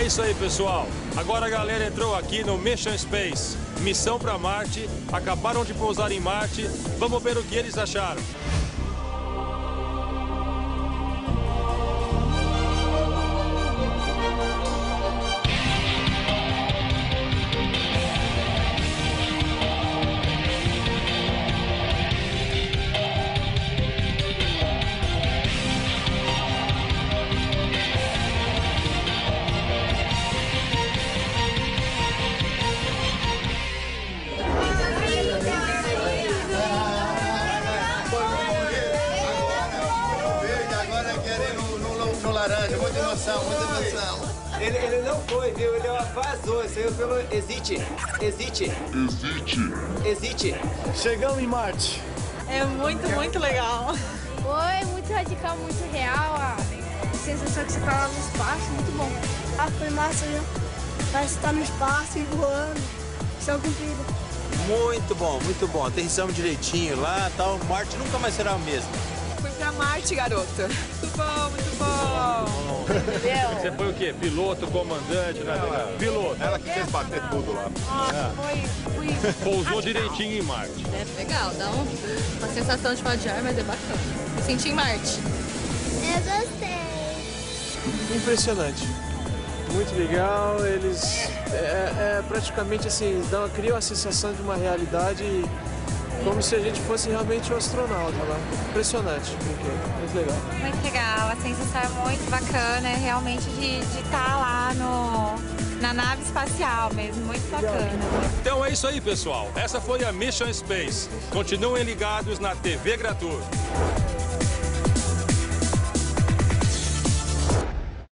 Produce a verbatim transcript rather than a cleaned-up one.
isso aí, pessoal. Agora a galera entrou aqui no Mission Space. Missão para Marte. Acabaram de pousar em Marte. Vamos ver o que eles acharam. Laranja, muita emoção, muita emoção. Ele, ele não foi, viu? Ele vazou, saiu pelo Exit. Exit. Existe. Exit. Chegamos em Marte. É muito, muito legal. Foi muito radical, muito real. A sensação que você tá lá no espaço, muito bom. Ah, foi massa, viu? Parece que tá no espaço e voando. Céu comprido. Muito bom, muito bom. Aterrissamos direitinho lá, tal. Marte nunca mais será o mesmo. Fui pra Marte, garota. Muito bom, muito bom. Você foi o quê? Piloto, comandante, navegador? Piloto. Ela que fez bater tudo lá. Nossa, foi, fui... Pousou direitinho em Marte. É legal, dá um, uma sensação de falta de ar, mas é bacana. Me senti em Marte. Eu gostei. Impressionante. Muito legal, eles é, é praticamente assim, dão, criam a sensação de uma realidade como se a gente fosse realmente um astronauta lá. Impressionante, muito legal. Muito legal, a sensação é muito bacana, é realmente de estar lá no, na nave espacial mesmo, muito bacana. Então é isso aí, pessoal. Essa foi a Mission Space. Continuem ligados na T V Gratur.